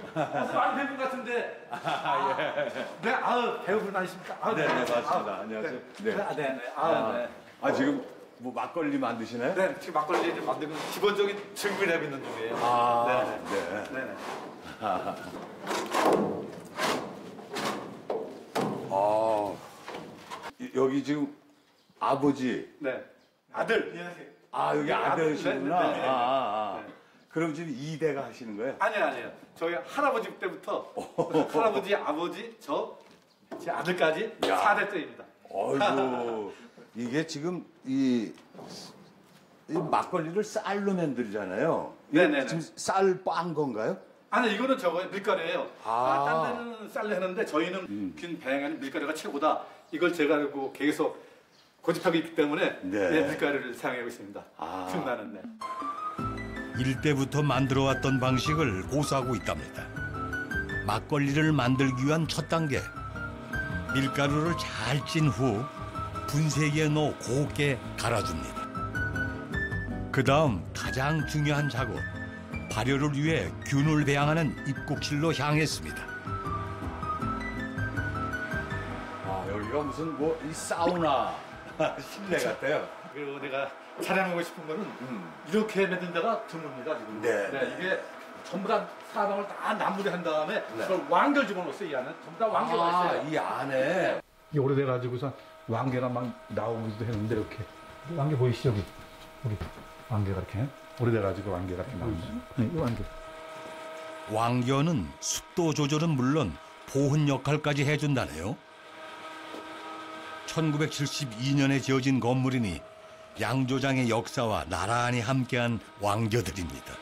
많이 뵌분 같은데. 네, 배우분 아니십니까? 네, 맞습니다. 안녕하세요. 네. 네. 지금 뭐 막걸리 만드시나요? 네, 지금 막걸리 좀 만들고 기본적인 준비를 있는 중이에요. 네. 여기 지금 아버지. 네. 아들. 여기 아들이시구나. 네. 그럼 지금 2대가 하시는 거예요? 아니에요. 저희 할아버지 때부터 할아버지, 아버지, 제 아들까지 4대째입니다. 어이구, 이게 지금 이 막걸리를 쌀로 만들잖아요. 네네네. 지금 쌀 빻은 건가요? 아니, 이거는 밀가루예요. 딴 데는 쌀로 하는데 저희는 균 배양하는 밀가루가 최고다. 이걸 제가 알고 계속 고집하고 있기 때문에 밀가루를 사용하고 있습니다. 균나는. 네. 일대부터 만들어왔던 방식을 고수하고 있답니다. 막걸리를 만들기 위한 첫 단계. 밀가루를 잘 찐 후 분쇄기에 넣어 곱게 갈아줍니다. 그 다음 가장 중요한 작업. 발효를 위해 균을 배양하는 입국실로 향했습니다. 여기가 무슨 이 사우나 실내 같아요. 그리고 내가 자랑하고 싶은 거는 이렇게 만든 데가 드뭅니다, 지금. 네. 이게 전부 다 사방을 다 나무를 한 다음에 그걸 왕결 집어넣었어요, 이 안에. 전부 다 왕결가 있어요. 이 안에. 이게 오래돼가지고서 왕개가 막 나오기도 했는데, 이렇게. 왕개 보이시죠, 여기? 우리 왕개가 이렇게. 오래돼가지고 왕개가 이렇게 나오죠. 이 왕개. 왕겨는 습도 조절은 물론 보훈 역할까지 해준다네요. 1972년에 지어진 건물이니 양조장의 역사와 나란히 함께한 왕겨들입니다.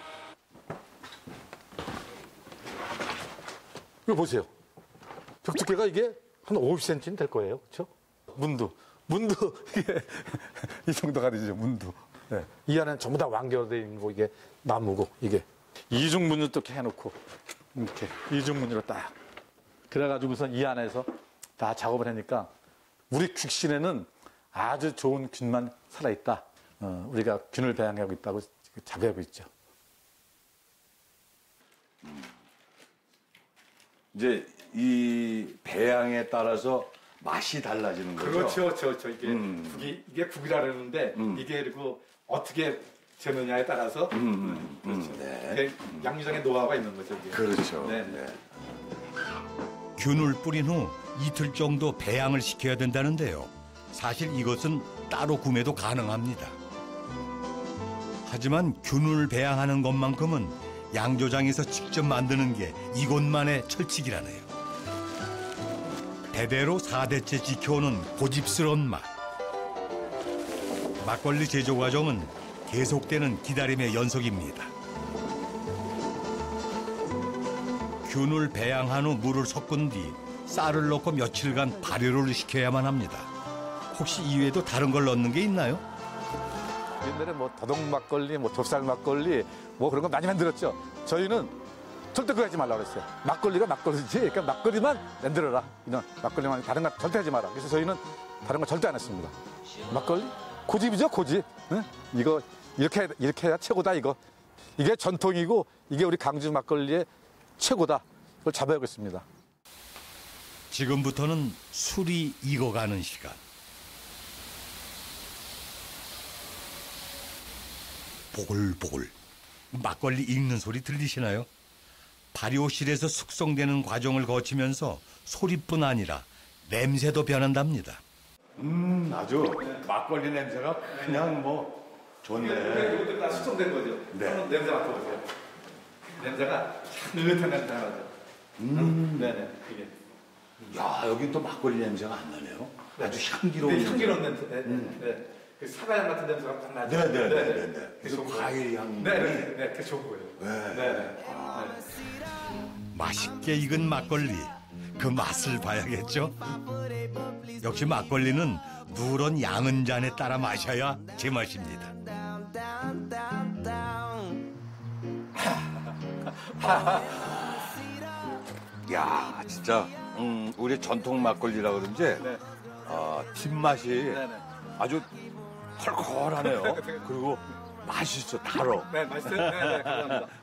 이거 보세요. 벽 두께가 이게 한 50cm는 될 거예요. 그렇죠? 문도 이게 이 정도가 되죠. 문도. 네. 이 안에는 전부 다 완결되어 있는 거, 이게 나무고, 이게 이중문을 또 이렇게 해놓고 이렇게 이중문으로 딱 그래가지고선 이 안에서 다 작업을 하니까 우리 퀵신에는 아주 좋은 균만 살아있다. 우리가 균을 배양하고 있다고 자부하고 있죠. 이제 이 배양에 따라서 맛이 달라지는 거죠. 그렇죠. 이게 국이라 그러는데 이게 그리고 어떻게 재느냐에 따라서 그렇죠. 네. 양조장의 노하우가 있는 거죠. 이게. 그렇죠. 네. 균을 뿌린 후 이틀 정도 배양을 시켜야 된다는데요. 사실 이것은 따로 구매도 가능합니다. 하지만 균을 배양하는 것만큼은 양조장에서 직접 만드는 게 이곳만의 철칙이라네요. 대대로 4대째 지켜오는 고집스러운 맛. 막걸리 제조 과정은 계속되는 기다림의 연속입니다. 균을 배양한 후 물을 섞은 뒤 쌀을 넣고 며칠간 발효를 시켜야만 합니다. 혹시 이외에도 다른 걸 넣는 게 있나요? 옛날에 더덕 막걸리, 좁쌀 막걸리 그런 거 많이 만들었죠. 저희는 절대 그거 하지 말라고 그랬어요. 막걸리가 막걸리지. 그러니까 막걸리만 만들어라. 이런 막걸리만, 다른 거 절대 하지 마라. 그래서 저희는 다른 거 절대 안 했습니다. 막걸리? 고집이죠, 고집. 응? 이거 이렇게 해야 최고다, 이거. 이게 전통이고 이게 우리 강주 막걸리의 최고다. 그걸 잡아야겠습니다. 지금부터는 술이 익어가는 시간. 보글보글 막걸리 익는 소리 들리시나요? 발효실에서 숙성되는 과정을 거치면서 소리뿐 아니라 냄새도 변한답니다. 아주 막걸리 냄새가 그냥 좋네. 이것도 다 숙성된 거죠. 한번 냄새 맡아보세요. 냄새가 느긋한 냄새 나죠. 네네. 이게. 야, 여기 또 막걸리 냄새가 안 나네요. 아주 향기로운. 향기로운 냄새. 네. 그 사과향 같은 냄새가 딱 나죠. 네네네. 그래서 과일 향. 네. 그 좋은 거예요. 네. 맛있게 익은 막걸리, 그 맛을 봐야겠죠? 역시 막걸리는 누런 양은 잔에 따라 마셔야 제맛입니다. 야, 진짜 우리 전통 막걸리라 그런지 뒷맛이 아주 털컬하네요. 그리고 맛있어, 달어. 네, 맛있어요. 네, 감사합니다.